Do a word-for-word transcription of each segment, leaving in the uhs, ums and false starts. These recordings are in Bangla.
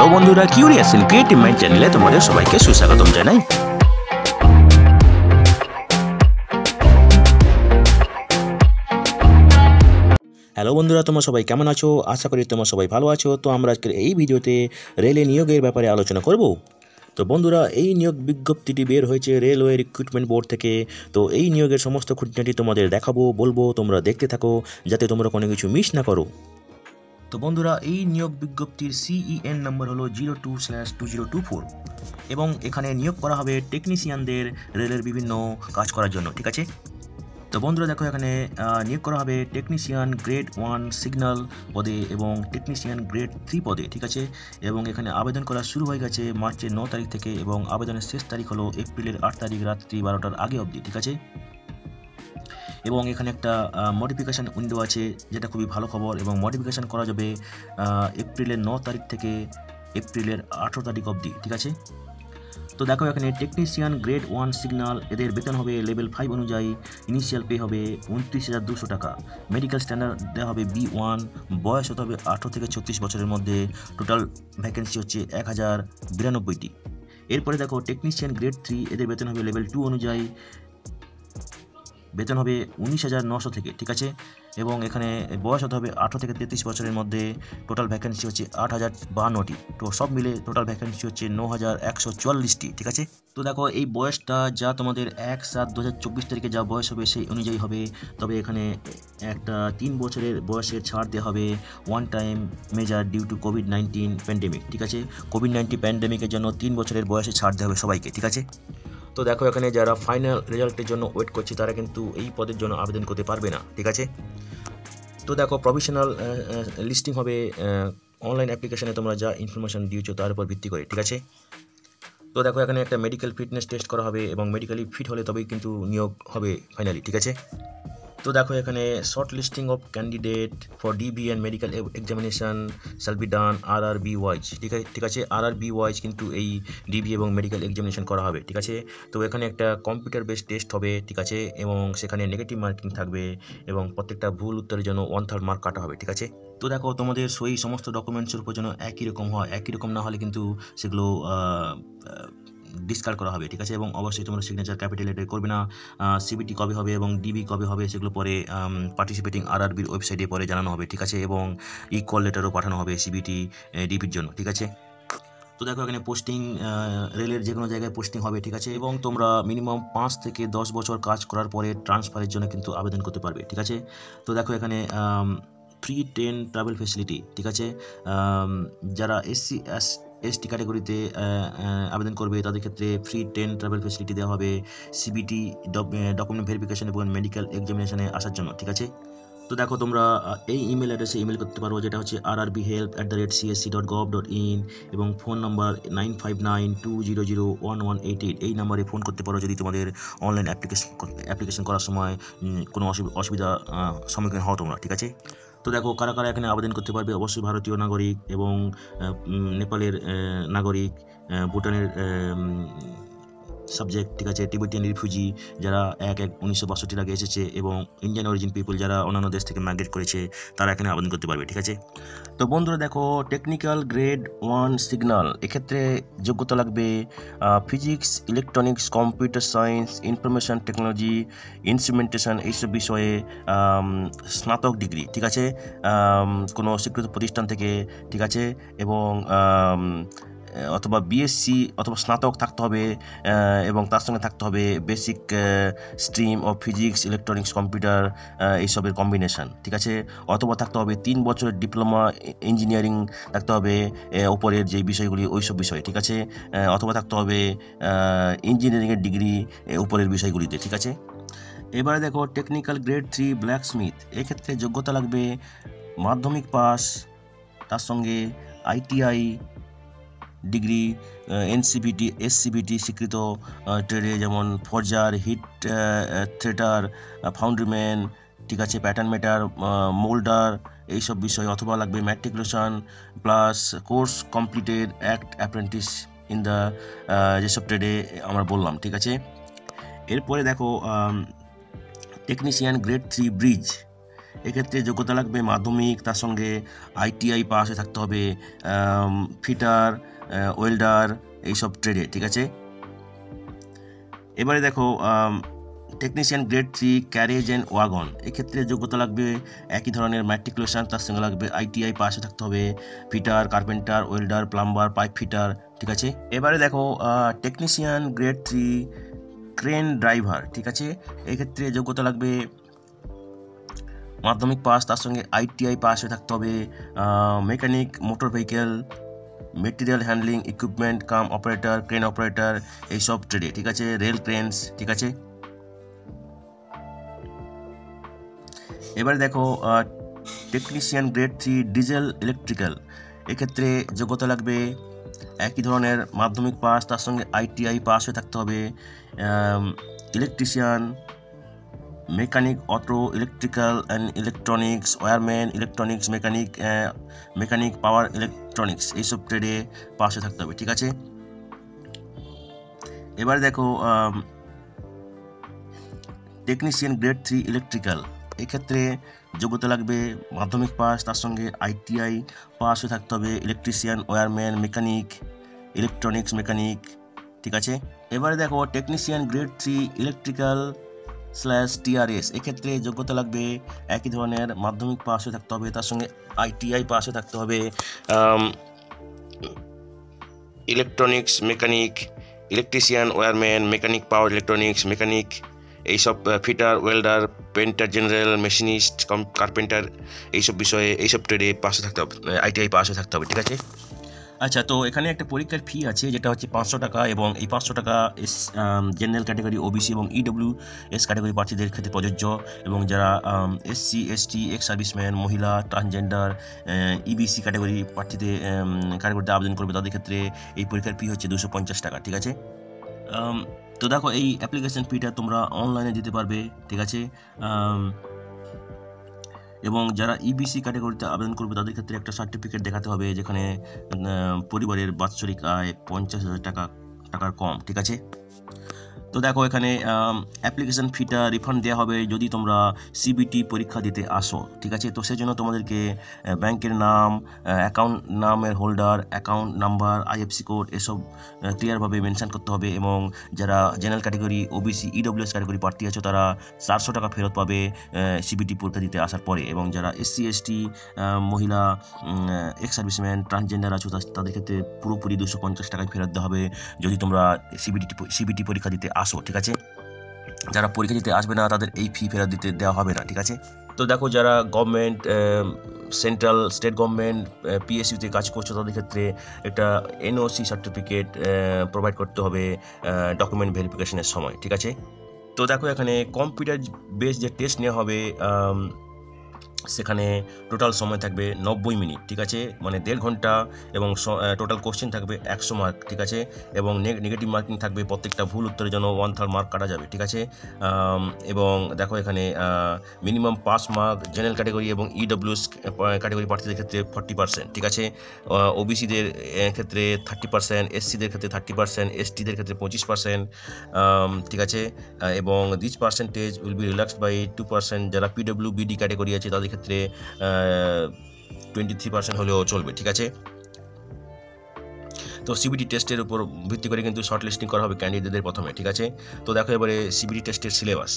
হ্যালো বন্ধুরা, কিউরিয়াস ইন ক্রিয়েটিভ মাইন্ড চ্যানেলে তোমাদের সবাইকে সুস্বাগতম জানাই। হ্যালো বন্ধুরা, তোমরা সবাই কেমন আছো? আশা করি তোমরা সবাই ভালো আছো। তো আমরা আজকের এই ভিডিওতে রেলে নিয়োগের ব্যাপারে আলোচনা করব। তো বন্ধুরা, এই নিয়োগ বিজ্ঞপ্তিটি বের হয়েছে রেলওয়ে রিক্রুটমেন্ট বোর্ড থেকে। তো এই নিয়োগের সমস্ত খুঁটিনাটি তোমাদের দেখাবো, বলবো, তোমরা দেখতে থাকো যাতে তোমরা কোনো কিছু মিস না করো। তো বন্ধুরা, এই নিয়োগ বিজ্ঞপ্তির সিইএন নম্বর হলো zero two slash two zero two four এবং এখানে নিয়োগ করা হবে টেকনিশিয়ানদের রেলের বিভিন্ন কাজ করার জন্য, ঠিক আছে। তো বন্ধুরা দেখো, এখানে নিয়োগ করা হবে টেকনিশিয়ান গ্রেড ওয়ান সিগন্যাল পদে এবং টেকনিশিয়ান গ্রেড থ্রি পদে, ঠিক আছে। এবং এখানে আবেদন করা শুরু হয়ে গেছে মার্চের ন তারিখ থেকে এবং আবেদনের শেষ তারিখ হলো এপ্রিলের আট তারিখ রাত্রি বারোটার আগে অবধি, ঠিক আছে। এবং এখানে একটা মডিফিকেশান উইন্ডো আছে, যেটা খুবই ভালো খবর, এবং মডিফিকেশান করা যাবে এপ্রিলের ন তারিখ থেকে এপ্রিলের আঠেরো তারিখ অবধি, ঠিক আছে। তো দেখো, এখানে টেকনিশিয়ান গ্রেড ওয়ান সিগন্যাল এদের বেতন হবে লেভেল ফাইভ অনুযায়ী। ইনিশিয়াল পে হবে উনত্রিশ হাজার দুশো টাকা। মেডিকেল স্ট্যান্ডার্ড দেওয়া হবে বি ওয়ান। বয়স হতে হবে আঠেরো থেকে ছত্রিশ বছরের মধ্যে। টোটাল ভ্যাকেন্সি হচ্ছে এক হাজার বিরানব্বইটি। এরপরে দেখো, টেকনিশিয়ান গ্রেড থ্রি এদের বেতন হবে লেভেল টু অনুযায়ী। বেতন হবে উনিশ হাজার নশো থেকে, ঠিক আছে। এবং এখানে বয়স হতে হবে আঠেরো থেকে তেত্রিশ বছরের মধ্যে। টোটাল ভ্যাকেন্সি হচ্ছে আট হাজার বাহান্নটি। তো সব মিলে টোটাল ভ্যাকেন্সি হচ্ছে ন হাজার একশো চুয়াল্লিশটি, ঠিক আছে। তো দেখো, এই বয়সটা যা তোমাদের এক সাত দু হাজার চব্বিশ তারিখে যা বয়স হবে সেই অনুযায়ী হবে। তবে এখানে একটা তিন বছরের বয়সের ছাড় দেওয়া হবে one time measure due to COVID nineteen pandemic, ঠিক আছে। কোভিড নাইন্টিন প্যান্ডেমিকের জন্য তিন বছরের বয়সে ছাড় দেওয়া হবে সবাইকে, ঠিক আছে। তো দেখো, এখানে যারা ফাইনাল রেজাল্টের জন্য ওয়েট করছে তারা কিন্তু এই পদের জন্য আবেদন করতে পারবে না, ঠিক আছে। তো দেখো, প্রভিশনাল লিস্টিং হবে অনলাইন অ্যাপ্লিকেশনে তোমরা যা ইনফরমেশন দিয়েছো তার উপর ভিত্তি করে, ঠিক আছে। তো দেখো, এখানে একটা মেডিকেল ফিটনেস টেস্ট করা হবে এবং মেডিকেলি ফিট হলে তবেই কিন্তু নিয়োগ হবে ফাইনালি, ঠিক আছে। তো দেখো, এখানে short listing of candidate for DV and medical examination shall be done R R B wise, ঠিক আছে, ঠিক আছে। আর আর বি ওয়াইজ কিন্তু এই ডিবি এবং মেডিকেল এক্সামিনেশন করা হবে, ঠিক আছে। তো এখানে একটা কম্পিউটার বেসড টেস্ট হবে, ঠিক আছে, এবং সেখানে নেগেটিভ মার্কিং থাকবে এবং প্রত্যেকটা ভুল উত্তরের জন্য ওয়ান থার্ড মার্ক কাটা হবে, ঠিক আছে। তো দেখো, তোমাদের সই সমস্ত ডকুমেন্টসের উপর যেন একই রকম হয়, একই রকম না হলে কিন্তু সেগুলো ডিসকার্ড করা হবে, ঠিক আছে। এবং অবশ্যই তোমরা সিগনেচার ক্যাপিটাল লেটার করবে না। সিবিটি কবে হবে এবং ডিবি কবে হবে সেগুলো পরে পার্টিসিপেটিং আরআরবির ওয়েবসাইটে পরে জানানো হবে, ঠিক আছে। এবং ই কল লেটারও পাঠানো হবে সিবিটি ডিবির জন্য, ঠিক আছে। তো দেখো, এখানে পোস্টিং রেলের যে কোনো জায়গায় পোস্টিং হবে, ঠিক আছে। এবং তোমরা মিনিমাম পাঁচ থেকে দশ বছর কাজ করার পরে ট্রান্সফারের জন্য কিন্তু আবেদন করতে পারবে, ঠিক আছে। তো দেখো, এখানে ফ্রি ট্রেন ট্রাভেল ফেসিলিটি, ঠিক আছে। যারা এসসি এস এসটি ক্যাটাগরিতে আবেদন করবে তাদের ক্ষেত্রে ফ্রি ট্রেন ট্রাভেল ফেসিলিটি দেওয়া হবে সিবিটি ডকুমেন্ট ভেরিফিকেশন এবং মেডিকেল এক্সামিনেশনে আসার জন্য, ঠিক আছে। তো দেখো, তোমরা এই ইমেল অ্যাড্রেসে ইমেল করতে পারো, যেটা হচ্ছে R R B help at the rate CSC dot gov dot in এবং phone number nine five nine two zero zero one one eight eight এই নাম্বারে ফোন করতে পারো যদি তোমাদের অনলাইন অ্যাপ্লিকেশন অ্যাপ্লিকেশন করার সময় কোনো অসুবিধা সম্মুখীন হও তোমরা, ঠিক আছে। তো দেখো, কারা কারা এখানে আবেদন করতে পারবে। অবশ্যই ভারতীয় নাগরিক এবং নেপালের নাগরিক, ভুটানের সাবজেক্ট, ঠিক আছে, টিবেটিয়ান রিফিউজি যারা এক এক উনিশশো বাষট্টির আগে এসেছে এবং ইন্ডিয়ান অরিজিন পিপল যারা অন্যান্য দেশ থেকে মাইগ্রেট করেছে তারা এখানে আবেদন করতে পারবে, ঠিক আছে। তো বন্ধুরা দেখো, টেকনিক্যাল গ্রেড ওয়ান সিগন্যাল এক্ষেত্রে যোগ্যতা লাগবে physics, electronics, computer science, information technology, instrumentation এইসব বিষয়ে স্নাতক ডিগ্রি, ঠিক আছে, কোনো স্বীকৃত প্রতিষ্ঠান থেকে, ঠিক আছে। এবং অথবা বিএসসি অথবা স্নাতক থাকতে হবে এবং তার সঙ্গে থাকতে হবে basic stream of physics, electronics, computer এইসবের কম্বিনেশান, ঠিক আছে। অথবা থাকতে হবে তিন বছরের ডিপ্লোমা ইঞ্জিনিয়ারিং থাকতে হবে ওপরের যে বিষয়গুলি ওইসব বিষয়, ঠিক আছে। অথবা থাকতে হবে ইঞ্জিনিয়ারিংয়ের ডিগ্রি উপরের বিষয়গুলিতে, ঠিক আছে। এবারে দেখো, technical grade three blacksmith এক্ষেত্রে যোগ্যতা লাগবে মাধ্যমিক পাস, তার সঙ্গে আইটিআই ডিগ্রি, এনসিবিটি, এসসিবিটি স্বীকৃত ট্রেডে যেমন ফর্জার, হিট থ্রেটার, ফাউন্ড্রিম্যান, ঠিক আছে, প্যাটার্ন মেটার, মোল্ডার এইসব বিষয়। অথবা লাগবে matriculation plus course completed act apprentice in the যেসব ট্রেডে আমরা বললাম, ঠিক আছে। এরপরে দেখো, টেকনিশিয়ান গ্রেড থ্রি ব্রিজ এক্ষেত্রে যোগ্যতা লাগবে মাধ্যমিক, তার সঙ্গে আইটিআই পাস হয়ে থাকতে হবে, ফিটার, ওয়েল্ডার এইসব ট্রেডে, ঠিক আছে। এবারে দেখো technician grade three carriage and wagon, এক্ষেত্রে যোগ্যতা লাগবে একই ধরনের ম্যাট্রিকুলেশন, তার সঙ্গে লাগবে আইটিআই পাস হয়ে থাকতে হবে, fitter, carpenter, welder, plumber, pipe fitter, ঠিক আছে। এবারে দেখো technician grade three crane driver, ঠিক আছে, এক্ষেত্রে যোগ্যতা লাগবে মাধ্যমিক পাস, তার সঙ্গে আইটিআই পাস হয়ে থাকতে হবে, mechanic, motor vehicle, material handling equipment cum operator, crane operator এইসব ট্রেডে, ঠিক আছে, রেল ক্রেনস, ঠিক আছে। এবারে দেখো technician grade three diesel electrical, এক্ষেত্রে যোগ্যতা লাগবে একই ধরনের মাধ্যমিক পাস, তার সঙ্গে আইটিআই পাস হয়ে থাকতে হবে, electrician, mechanic, auto, electrical and electronics, wireman, electronics mechanic, mechanic power electronics এইসব ট্রেডে পাস হয়ে থাকতে হবে, ঠিক আছে। এবারে দেখো টেকনিশিয়ান গ্রেড থ্রি ইলেকট্রিক্যাল, এক্ষেত্রে যোগ্যতা লাগবে মাধ্যমিক পাস, তার সঙ্গে আইটিআই পাস হয়ে থাকতে হবে, electrician, wireman, mechanic, electronics mechanic, ঠিক আছে। এবারে দেখো technician grade three electrical slash TRS, এক্ষেত্রে যোগ্যতা লাগবে একই ধরনের মাধ্যমিক পাস হয়ে থাকতে হবে, তার সঙ্গে আইটিআই পাস হয়ে থাকতে হবে, electronics mechanic, electrician, wireman, mechanic power electronics mechanic এইসব, fitter, welder, painter general, machinist, carpenter এইসব বিষয়ে এইসব ট্রেডে পাস হয়ে থাকতে হবে, আইটিআই পাস হয়ে থাকতে হবে, ঠিক আছে। আচ্ছা, তো এখানে একটা পরীক্ষার ফি আছে যেটা হচ্ছে পাঁচশো টাকা, এবং এই পাঁচশো টাকা এস জেনারেল ক্যাটাগরি, ওবিসি এবং ইডব্লিউ এস ক্যাটাগরি প্রার্থীদের ক্ষেত্রে প্রযোজ্য, এবং যারা এসসি, এসটি, এক্স সার্ভিসম্যান, মহিলা, ট্রান্সজেন্ডার, ইবিসি ক্যাটাগরি প্রার্থীদের ক্যাটাগরিতে আবেদন করবে তাদের ক্ষেত্রে এই পরীক্ষার ফি হচ্ছে দুশো পঞ্চাশ টাকা, ঠিক আছে। তো দেখো এই অ্যাপ্লিকেশন ফিটা তোমরা অনলাইনে দিতে পারবে, ঠিক আছে। এবং যারা ইবিসি ক্যাটাগরিতে আবেদন করবে তাদের ক্ষেত্রে একটা সার্টিফিকেট দেখাতে হবে যেখানে পরিবারের বাৎসরিক আয় পঞ্চাশ হাজার টাকা টাকার কম, ঠিক আছে। তো দেখো এখানে অ্যাপ্লিকেশন ফিটা রিফান্ড দেওয়া হবে যদি তোমরা সিবিটি পরীক্ষা দিতে আসো, ঠিক আছে। তো সেজন্য তোমাদেরকে ব্যাংকের নাম, অ্যাকাউন্ট নামের holder, account number, IFSC code এসব ক্লিয়ারভাবে মেনশন করতে হবে, এবং যারা general category, OBC, EWS category প্রার্থী আছো তারা চারশো টাকা ফেরত পাবে সিবিটি পরীক্ষা দিতে আসার পরে, এবং যারা এসসি, এসটি, মহিলা, এক্স সার্ভিসম্যান, ট্রান্সজেন্ডার আছো তাদের ক্ষেত্রে পুরোপুরি দুশো পঞ্চাশ টাকায় ফেরত দেওয়া হবে যদি তোমরা সিবিটি সিবিটি পরীক্ষা দিতে আসো, ঠিক আছে। যারা পরীক্ষা দিতে আসবে না তাদের এই ফি ফেরত দিতে দেওয়া হবে না, ঠিক আছে। তো দেখো যারা গভর্নমেন্ট, সেন্ট্রাল, স্টেট গভর্নমেন্ট, পিএসইউতে কাজ করছো তাদের ক্ষেত্রে একটা এনওসি সার্টিফিকেট প্রোভাইড করতে হবে ডকুমেন্ট ভেরিফিকেশনের সময়, ঠিক আছে। তো দেখো এখানে কম্পিউটার বেস যে টেস্ট নেওয়া হবে সেখানে টোটাল সময় থাকবে নব্বই মিনিট, ঠিক আছে, মানে দেড় ঘন্টা, এবং টোটাল কোশ্চেন থাকবে একশো মার্ক, ঠিক আছে, এবং নেগেটিভ মার্কিং থাকবে, প্রত্যেকটা ভুল উত্তরের জন্য ওয়ান থার্ড মার্ক কাটা যাবে, ঠিক আছে। এবং দেখো এখানে minimum pass mark general category এবং ইডব্লিউএস ক্যাটাগরি প্রার্থীদের ক্ষেত্রে ফর্টি পার্সেন্ট, ঠিক আছে, ওবিসিদের ক্ষেত্রে থার্টি পার্সেন্ট, এসসিদের ক্ষেত্রে থার্টি পার্সেন্ট, এসটিদের ক্ষেত্রে পঁচিশ পার্সেন্ট, ঠিক আছে, এবং this percentage will be relaxed by two percent, যারা পিডব্লিউ বিডি ক্যাটাগরি আছে তাদের ক্ষেত্রে টোয়েন্টি থ্রি পার্সেন্ট হলেও চলবে, ঠিক আছে। তো সিবিটি টেস্টের উপর ভিত্তি করে কিন্তু শর্ট লিস্টিং করা হবে ক্যান্ডিডেটদের প্রথমে, ঠিক আছে। তো দেখো এবারে সিবিটি টেস্টের সিলেবাস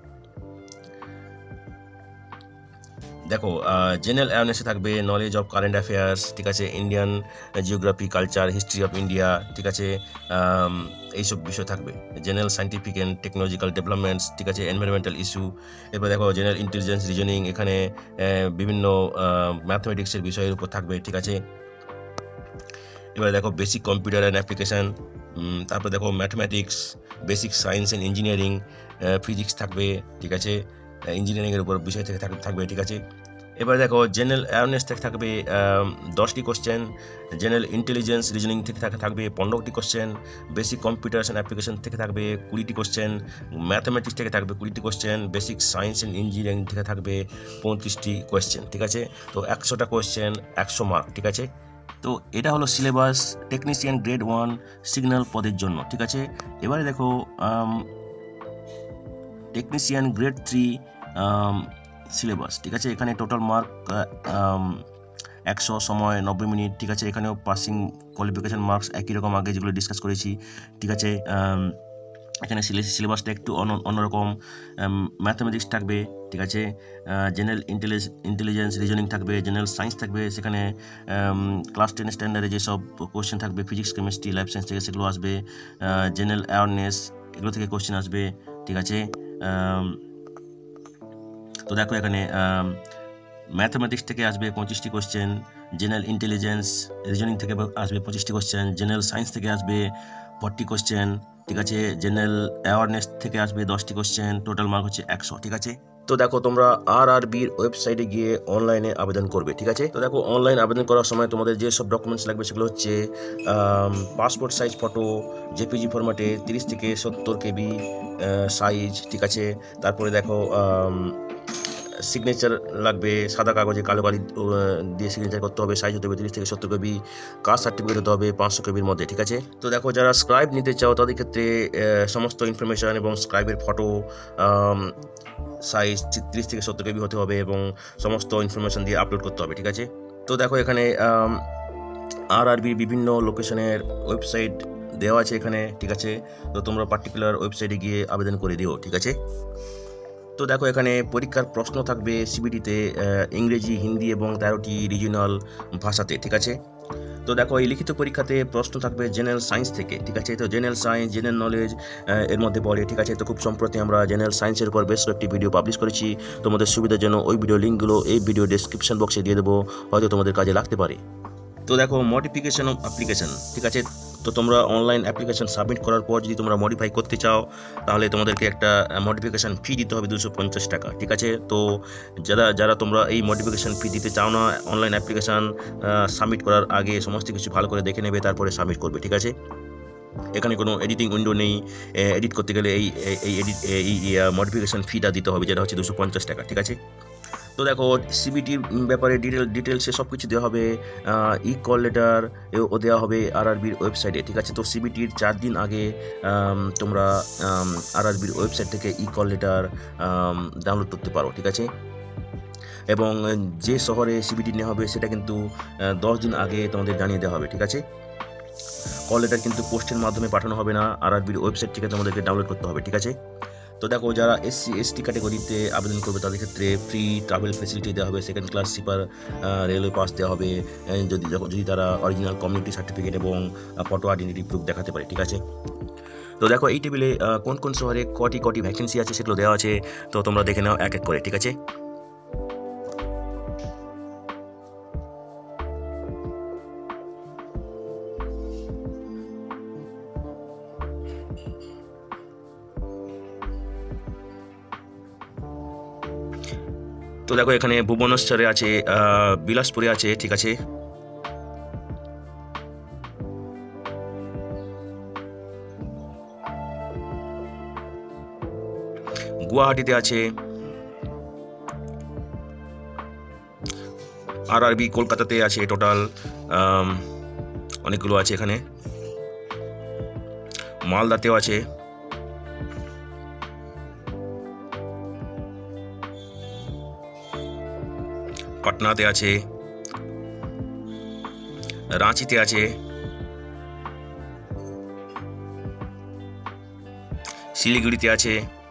দেখো, জেনারেল অ্যাওয়ারনেসে থাকবে নলেজ অফ কারেন্ট অ্যাফেয়ার্স, ঠিক আছে, Indian geography, culture, history of India, ঠিক আছে, এইসব বিষয় থাকবে, general scientific and technological developments, ঠিক আছে, এনভায়রনমেন্টাল ইস্যু। এরপর দেখো জেনারেল ইন্টেলিজেন্স, রিজনিং, এখানে বিভিন্ন ম্যাথমেটিক্সের বিষয়ের উপর থাকবে, ঠিক আছে। এবার দেখো বেসিক কম্পিউটার অ্যান্ড অ্যাপ্লিকেশান, তারপর দেখো mathematics, basic science and engineering, physics থাকবে, ঠিক আছে, ইঞ্জিনিয়ারিংয়ের উপর বিষয় থেকে থাকবে, ঠিক আছে। এবার দেখো জেনারেল অ্যাওয়ারনেস থেকে থাকবে দশটি কোশ্চেন, জেনারেল ইন্টেলিজেন্স রিজনিং থেকে থাকবে পনেরোটি question, basic computers and application থেকে থাকবে কুড়িটি কোশ্চেন, ম্যাথামেটিক্স থেকে থাকবে কুড়িটি question, basic science and engineering থেকে থাকবে পঁয়ত্রিশটি কোশ্চেন, ঠিক আছে। তো একশোটা কোশ্চেন, একশো মার্ক, ঠিক আছে। তো এটা হলো syllabus technician grade one signal পদের জন্য, ঠিক আছে। এবারে দেখো টেকনিশিয়ান গ্রেড থ্রি সিলেবাস, ঠিক আছে। এখানে টোটাল মার্ক একশো, সময় নব্বই মিনিট, ঠিক আছে। এখানেও পাসিং কোয়ালিফিকেশান মার্কস একই রকম আগে যেগুলো ডিসকাস করেছি, ঠিক আছে। এখানে সিলেবাসটা একটু অন্য অন্যরকম, ম্যাথামেটিক্স থাকবে, ঠিক আছে। জেনারেল ইন্টেলিজেন্স রিজনিং থাকবে, জেনারেল সায়েন্স থাকবে, সেখানে ক্লাস টেন স্ট্যান্ডার্ডে যেসব কোশ্চেন থাকবে ফিজিক্স কেমিস্ট্রি লাইফ সায়েন্স থেকে সেগুলো আসবে, জেনারেল অ্যাওয়ারনেস এগুলো থেকে কোশ্চেন আসবে, ঠিক আছে। তো দেখো এখানে ম্যাথামেটিক্স থেকে আসবে পঁচিশটি কোশ্চেন, জেনারেল ইন্টেলিজেন্স রিজনিং থেকে আসবে পঁচিশটি কোশ্চেন, জেনারেল সায়েন্স থেকে আসবে ফর্টি কোশ্চেন, ঠিক আছে। জেনারেল অ্যাওয়ারনেস থেকে আসবে দশটি কোশ্চেন, টোটাল মার্ক হচ্ছে একশো, ঠিক আছে। তো দেখো তোমরা আর আর বির ওয়েবসাইটে গিয়ে অনলাইনে আবেদন করবে, ঠিক আছে। তো দেখো অনলাইন আবেদন করার সময় তোমাদের যে সব ডকুমেন্টস লাগবে সেগুলো হচ্ছে পাসপোর্ট সাইজ ফটো জেপিজি ফরম্যাটে তিরিশ থেকে সত্তর কেবি সাইজ, ঠিক আছে। তারপরে দেখো সিগনেচার লাগবে, সাদা কাগজে কালো কালি দিয়ে সিগনেচার করতে হবে, সাইজ হতে হবে তিরিশ থেকে সত্তর কেবি, কাস্ট সার্টিফিকেট হতে হবে পাঁচশো কেবির মধ্যে, ঠিক আছে। তো দেখো যারা স্ক্রাইব নিতে চাও তাদের ক্ষেত্রে সমস্ত ইনফরমেশান এবং স্ক্রাইবের ফটো সাইজ তিরিশ থেকে সত্তর কেবি হতে হবে এবং সমস্ত ইনফরমেশান দিয়ে আপলোড করতে হবে, ঠিক আছে। তো দেখো এখানে আর আর বির বিভিন্ন লোকেশনের ওয়েবসাইট দেওয়া আছে এখানে, ঠিক আছে। তো তোমরা পার্টিকুলার ওয়েবসাইটে গিয়ে আবেদন করে দিও, ঠিক আছে। তো দেখো এখানে পরীক্ষার প্রশ্ন থাকবে সিবিটিতে ইংরেজি, হিন্দি এবং তেরোটি রিজিওনাল ভাষাতে, ঠিক আছে। তো দেখো এই লিখিত পরীক্ষাতে প্রশ্ন থাকবে জেনারেল সায়েন্স থেকে, ঠিক আছে। তো জেনারেল সায়েন্স জেনারেল নলেজ এর মধ্যে পড়ে, ঠিক আছে। তো খুব সম্প্রতি আমরা জেনারেল সায়েন্সের উপর বেশ কয়েকটি ভিডিও পাবলিশ করেছি, তোমাদের সুবিধার জন্য ওই ভিডিও লিঙ্কগুলো এই ভিডিও ডেসক্রিপশন বক্সে দিয়ে দেবো, হয়তো তোমাদের কাজে লাগতে পারে। তো দেখো মডিফিকেশন অফ অ্যাপ্লিকেশন, ঠিক আছে। তো তোমরা অনলাইন অ্যাপ্লিকেশন সাবমিট করার পর যদি তোমরা মডিফাই করতে চাও তাহলে তোমাদেরকে একটা মডিফিকেশান ফি দিতে হবে দুশো পঞ্চাশ টাকা, ঠিক আছে। তো যারা যারা তোমরা এই মডিফিকেশান ফি দিতে চাও না, অনলাইন অ্যাপ্লিকেশান সাবমিট করার আগে সমস্ত কিছু ভালো করে দেখে নেবে, তারপরে সাবমিট করবে, ঠিক আছে। এখানে কোনো এডিটিং উইন্ডো নেই, এডিট করতে গেলে এই এই এডিট এই মডিফিকেশান ফিটা দিতে হবে, যেটা হচ্ছে দুশো পঞ্চাশ টাকা, ঠিক আছে। তো দেখো সিবিটির ব্যাপারে ডিটেল ডিটেলসে সব কিছু দেওয়া হবে, ই কল লেটার ও দেওয়া হবে আর আর বির ওয়েবসাইটে, ঠিক আছে। তো সিবিটির চার দিন আগে তোমরা আর আর বির ওয়েবসাইট থেকে ই কল লেটার ডাউনলোড করতে পারো, ঠিক আছে। এবং যে শহরে সিবিটি নেওয়া হবে সেটা কিন্তু দশ দিন আগে তোমাদের জানিয়ে দেওয়া হবে, ঠিক আছে। কল লেটার কিন্তু পোস্টের মাধ্যমে পাঠানো হবে না, আর আর বির ওয়েবসাইট থেকে তোমাদেরকে ডাউনলোড করতে হবে, ঠিক আছে। তো দেখো যারা এসসি এসটি ক্যাটাগরিতে আবেদন করবে তাদের ক্ষেত্রে ফ্রি ট্রাভেল ফেসিলিটি দেওয়া হবে, second class sleeper railway pass দেওয়া হবে, যদি যদি তারা অরিজিনাল কমিউনিটি সার্টিফিকেট এবং ফটো আইডেন্টিটি প্রুফ দেখাতে পারে, ঠিক আছে। তো দেখো এই টেবিলে কোন কোন শহরে কটি কটি ভ্যাকেন্সি আছে সেগুলো দেওয়া আছে, তো তোমরা দেখে নাও এক এক করে, ঠিক আছে। তো দেখো এখানে ভুবনেশ্বরে আছে, বিলাসপুরে আছে, ঠিক আছে। গুয়াহাটিতে আছে, আর আরবি কলকাতাতে আছে, টোটাল অনেকগুলো আছে এখানে। মালদাতেও আছে, পাটনাতে আছে, রাঁচিতে আছে, শিলিগুড়িতে আছে।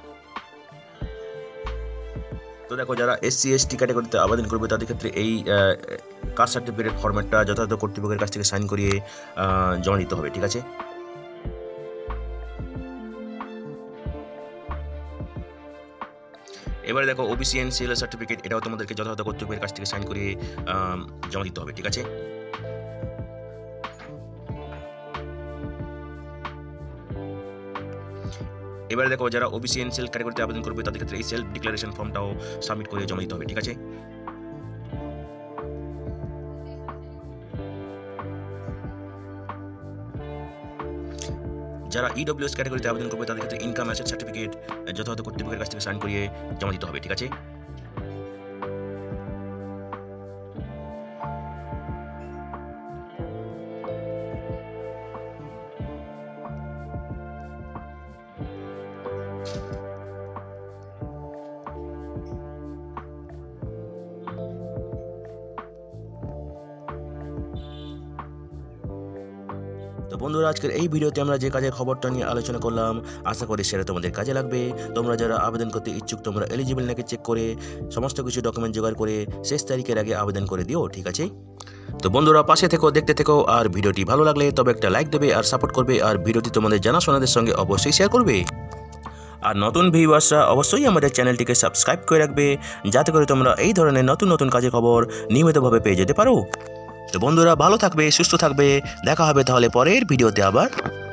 তো দেখো যারা এসসি এসটি ক্যাটাগরিতে আবেদন করবে তাদের ক্ষেত্রে এই কাস্ট সার্টিফিকেটের ফরম্যাটটা যথাযথ কর্তৃপক্ষের কাছ থেকে সাইন করিয়ে জমা দিতে হবে, ঠিক আছে। এবারে দেখো ওবিসি এন্ড সিএল সার্টিফিকেট, এটাও তোমাদেরকে যথাযথ কর্তৃপক্ষের কাছ থেকে সাইন করিয়ে জমা দিতে হবে, ঠিক আছে। এবারে দেখো যারা ওবিসি এন্ড সিএল ক্যাটাগরিতে আবেদন করবে তাদের ক্ষেত্রে এই সেলফ ডিক্লারেশন ফর্মটাও সাবমিট করে জমা দিতে হবে, ঠিক আছে। যারা ইডব্লিউএস ক্যাটাগরিতে আবেদন করবে তাদের ক্ষেত্রে ইনকাম অ্যাসেট সার্টিফিকেট যথাযথ কর্তৃপক্ষের কাছ থেকে সাইন করিয়ে জমা দিতে হবে, ঠিক আছে। তো বন্ধুরা, আজকের এই ভিডিওতে আমরা যে কাজের খবরটা নিয়ে আলোচনা করলাম, আশা করি সেটা তোমাদের কাজে লাগবে। তোমরা যারা আবেদন করতে ইচ্ছুক, তোমরা এলিজিবল নাকি চেক করে সমস্ত কিছু ডকুমেন্ট জোগাড় করে শেষ তারিখের আগে আবেদন করে দিও, ঠিক আছে? তো বন্ধুরা, পাশে থেকো, দেখতে থেকো, আর ভিডিওটি ভালো লাগলে তবে একটা লাইক দেবে আর সাপোর্ট করবে, আর ভিডিওটি তোমাদের জানাশোনাদের সঙ্গে অবশ্যই শেয়ার করবে। আর নতুন ভিউয়ার্সরা অবশ্যই আমাদের চ্যানেলটিকে সাবস্ক্রাইব করে রাখবে, যাতে করে তোমরা এই ধরনের নতুন নতুন কাজের খবর নিয়মিতভাবে পেয়ে যেতে পারো। তো বন্ধুরা, ভালো থাকবে, সুস্থ থাকবে, দেখা হবে তাহলে পরের ভিডিওতে আবার।